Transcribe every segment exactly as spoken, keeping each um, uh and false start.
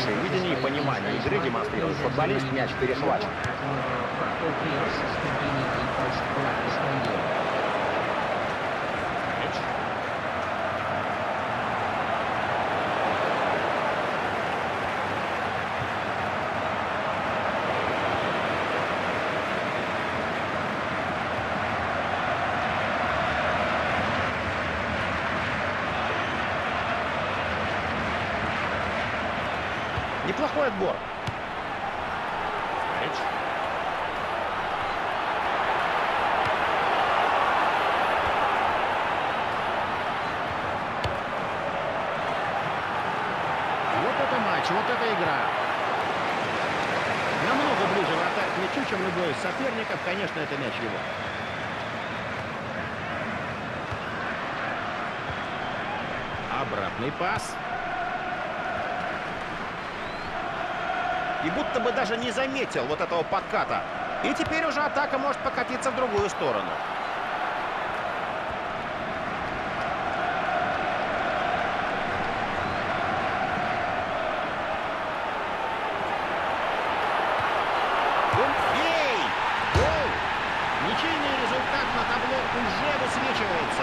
хорошее видение и понимание игры демонстрирует футболист, мяч перехвачен. Неплохой отбор. Вот это матч, вот эта игра. Намного ближе вратарь к мячу, чем любой из соперников. Конечно, это мяч его. Обратный пас. И будто бы даже не заметил вот этого подката. И теперь уже атака может покатиться в другую сторону. Эй! Гол! Ничейный результат на табло уже высвечивается.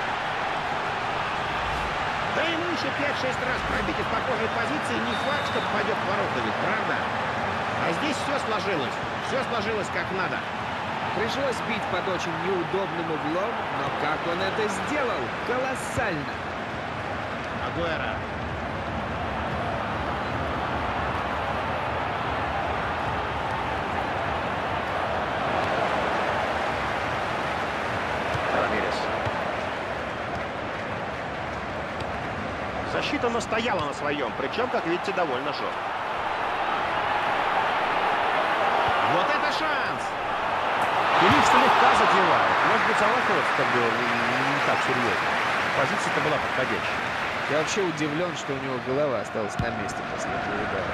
Да ему еще пять-шесть раз пробить из похожей позиции не факт, что попадет в ворота, ведь правда? А здесь все сложилось. Все сложилось как надо. Пришлось бить под очень неудобным углом, но как он это сделал? Колоссально! Агуэро. Рамирес. Защита настояла на своем, причем, как видите, довольно жестко. Вот это шанс! Филипп слегка задевает. Может быть, Аллахов как бы не так серьезно. Позиция-то была подходящая. Я вообще удивлен, что у него голова осталась на месте после этого удара.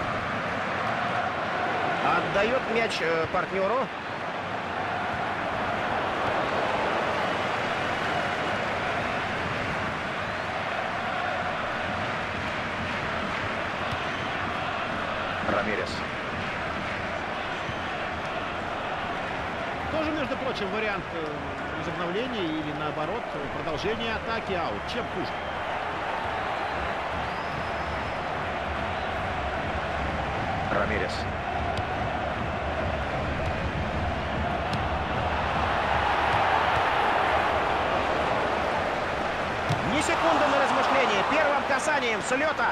Отдает мяч э, партнеру. Рамирес. Тоже, между прочим, вариант возобновления или, наоборот, продолжения атаки аут. Чем хуже? Рамирес. Ни секунды на размышление. Первым касанием с лета.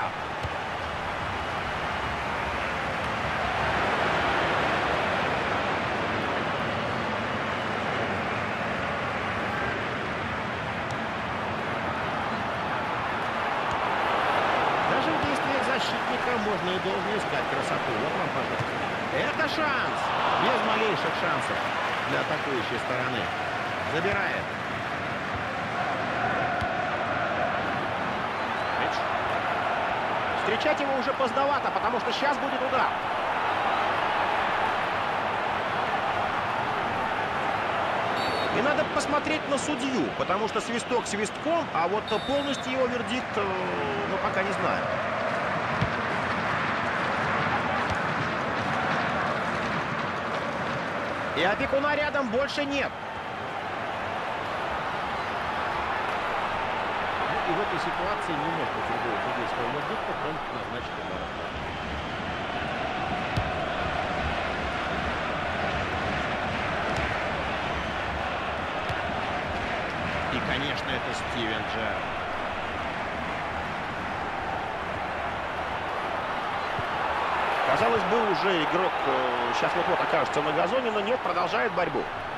Можно и должен искать красоту. Вот вам, пожалуйста. Это шанс. Без малейших шансов для атакующей стороны. Забирает. Мич. Встречать его уже поздновато, потому что сейчас будет удар. И надо посмотреть на судью, потому что свисток свистком, а вот полностью его вердикт мы пока не знаем. И опекуна рядом больше нет. Ну, и в этой ситуации не может быть другого судейского вердикта, кроме как назначить удар. И, конечно, это Стивен Джерард. Казалось бы, уже игрок э, сейчас вот-вот окажется на газоне, но нет, продолжает борьбу.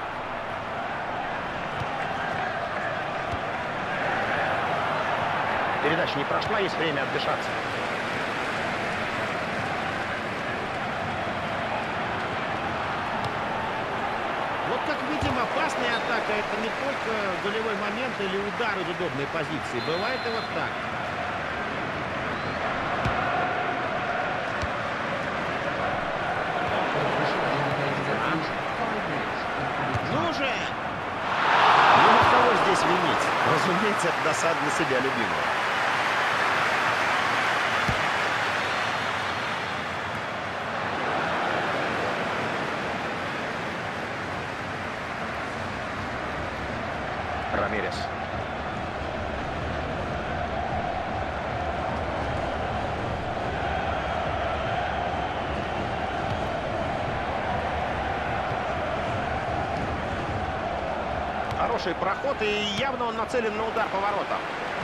Передача не прошла, есть время отдышаться. Вот как видим, опасная атака — это не только голевой момент или удар из удобной позиции. Бывает и вот так. Разумеется, это досада на себя любимого. хороший проход, и явно он нацелен на удар по воротам.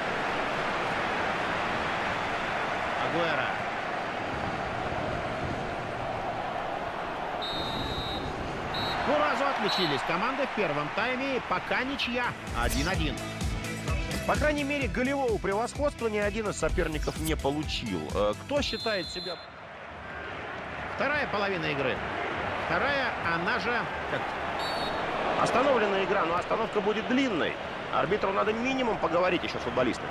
Агуэро. По разу отличились команды в первом тайме. Пока ничья. один-один. По крайней мере, голевого превосходства ни один из соперников не получил. Кто считает себя... Вторая половина игры. Вторая, она же... Как... Остановленная игра, но остановка будет длинной. Арбитру надо минимум поговорить еще с футболистами.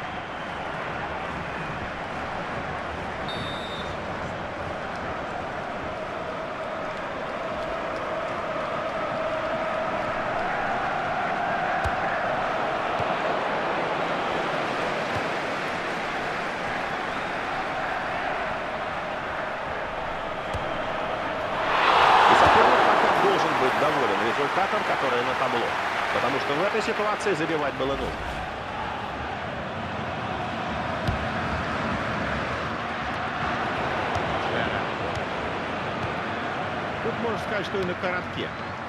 Результатом, который на табло. Потому что в этой ситуации забивать было нужно. Тут можно сказать, что и на коротке.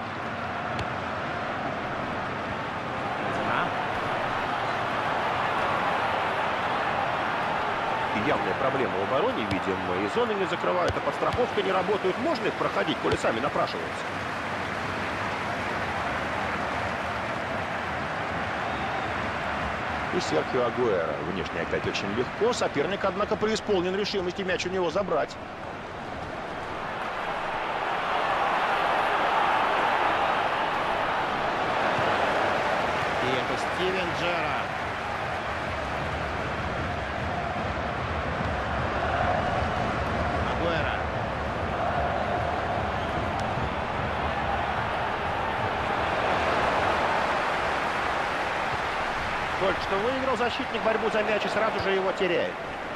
И явные проблемы в обороне, видим, и зоны не закрывают, а подстраховка не работает. Можно их проходить, коли сами напрашиваются. И Серхио Агуэро. Внешне опять очень легко. Соперник, однако, преисполнен решимости мяч у него забрать. И это Стивен Джеррард. Агуэро. Только что выиграл защитник борьбу за мяч и сразу же его теряет.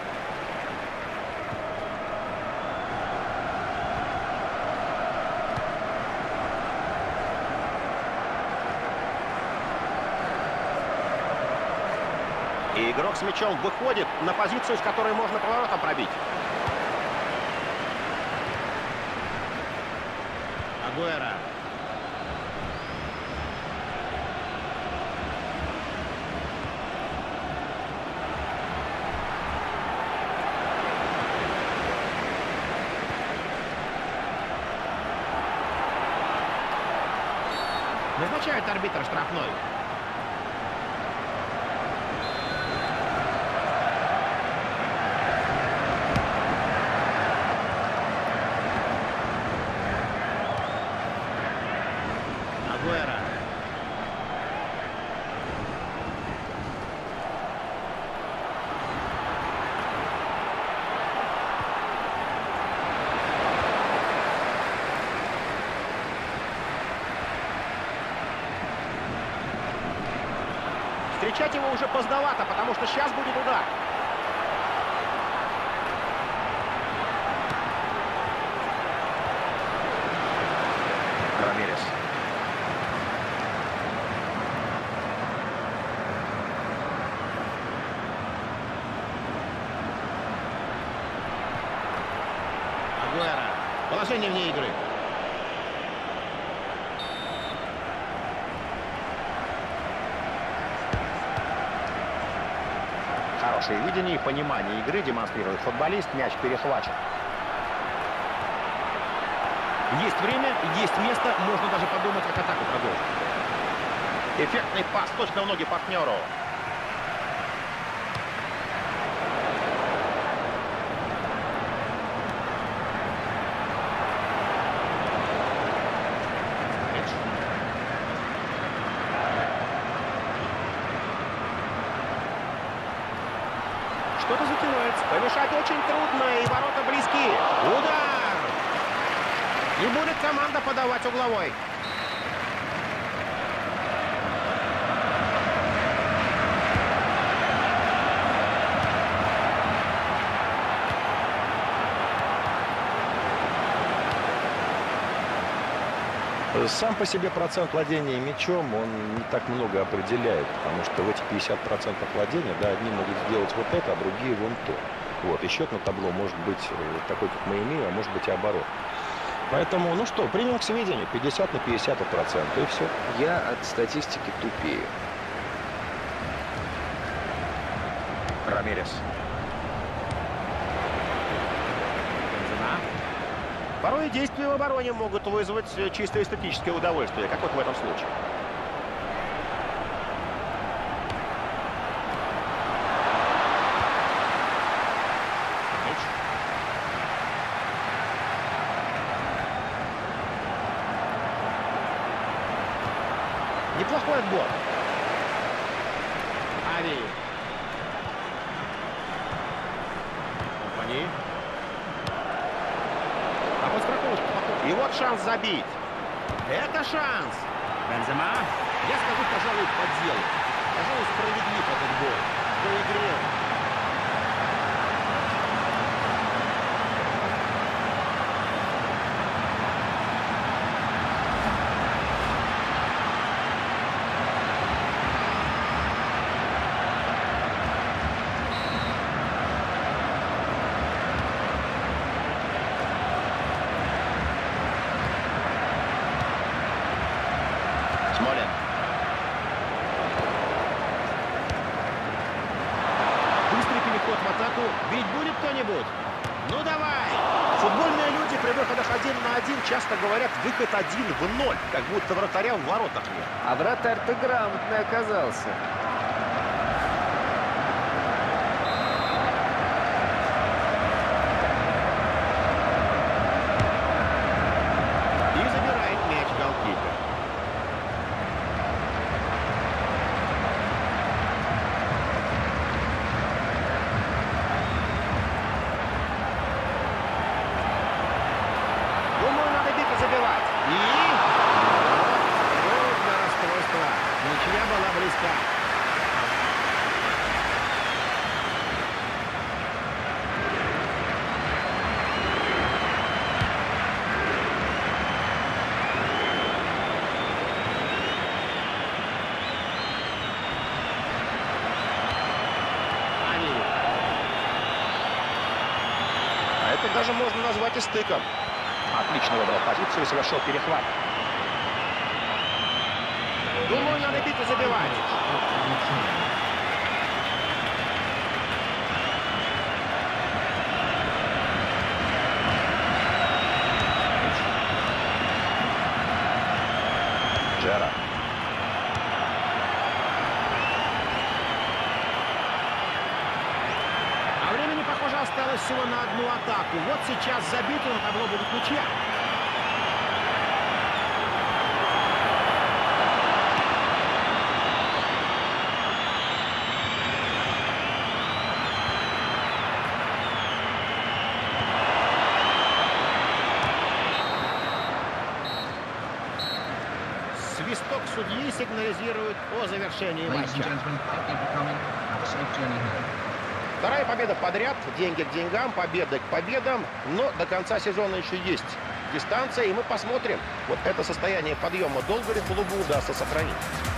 И игрок с мячом выходит на позицию, с которой можно поворотом пробить. Агуэро. Назначает арбитр штрафной. Агуэро. Встречать его уже поздновато, потому что сейчас будет удар. Рамирес. Агуэро. Положение вне игры. Хорошее видение и понимание игры демонстрирует футболист. Мяч перехвачен. Есть время, есть место. Можно даже подумать, как атаку продолжить. Эффектный пас точно в ноги партнеру. Что-то затевается. Помешать очень трудно, и ворота близки. Удар! И будет команда подавать угловой. Сам по себе процент владения мячом, он не так много определяет, потому что в эти пятьдесят процентов владения, да, одни могут сделать вот это, а другие вон то. Вот, и счет на табло может быть такой, как мы имеем, а может быть и оборот. Поэтому, ну что, принял к сведению, пятьдесят на пятьдесят процентов, и все. Я от статистики тупею. Рамирес. Порой действия в обороне могут вызвать чисто эстетическое удовольствие, как вот в этом случае. Неплохой отбор. Ави. Компани. А подстраховочка. И вот шанс забить. Это шанс. Бензема. Я скажу, пожалуй, по делу. Пожалуй, справедлив этот гол. По игре. Смолин. Быстрый переход в атаку. Бить будет кто-нибудь? Ну давай! Футбольные люди при выходах один на один часто говорят выход один в ноль, как будто вратаря в воротах нет. А вратарь-то грамотный оказался. И забирает мяч голкипер. Думаю, надо бить и забивать. И... Трудно расстройство. Ничья была близка. Ани. А это даже можно назвать и стыком. Отлично выбрал позицию и совершил перехват. Думаю, надо бить и забивать. Джера. А времени, похоже, осталось всего на одну атаку. Вот сейчас забит, и на табло будет ничья. Свисток судьи сигнализирует о завершении матча. Вторая победа подряд, деньги к деньгам, победы к победам, но до конца сезона еще есть дистанция, и мы посмотрим, вот это состояние подъема долго ли клубу удастся сохранить.